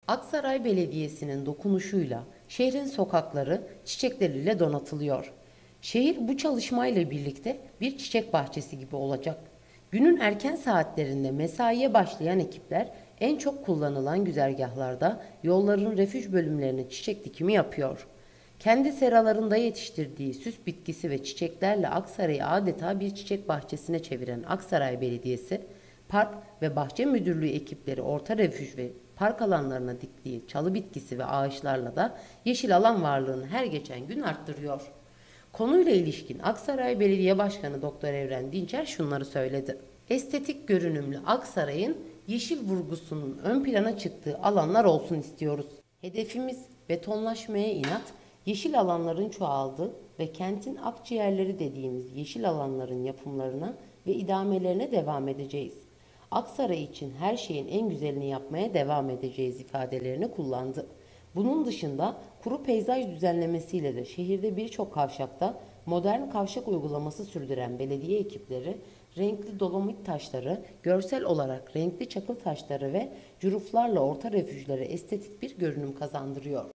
Aksaray Belediyesi'nin dokunuşuyla şehrin sokakları çiçekleriyle donatılıyor. Şehir bu çalışmayla birlikte bir çiçek bahçesi gibi olacak. Günün erken saatlerinde mesaiye başlayan ekipler en çok kullanılan güzergahlarda yolların refüj bölümlerine çiçek dikimi yapıyor. Kendi seralarında yetiştirdiği süs bitkisi ve çiçeklerle Aksaray'ı adeta bir çiçek bahçesine çeviren Aksaray Belediyesi, Park ve Bahçe Müdürlüğü ekipleri orta refüj ve park alanlarına diktiği çalı bitkisi ve ağaçlarla da yeşil alan varlığını her geçen gün arttırıyor. Konuyla ilişkin Aksaray Belediye Başkanı Doktor Evren Dinçer şunları söyledi. Estetik görünümlü Aksaray'ın yeşil vurgusunun ön plana çıktığı alanlar olsun istiyoruz. Hedefimiz betonlaşmaya inat, yeşil alanların çoğaldığı ve kentin akciğerleri dediğimiz yeşil alanların yapımlarına ve idamelerine devam edeceğiz. Aksaray için her şeyin en güzelini yapmaya devam edeceğiz ifadelerini kullandı. Bunun dışında kuru peyzaj düzenlemesiyle de şehirde birçok kavşakta modern kavşak uygulaması sürdüren belediye ekipleri renkli dolomit taşları, görsel olarak renkli çakıl taşları ve cüruflarla orta refüjlere estetik bir görünüm kazandırıyor.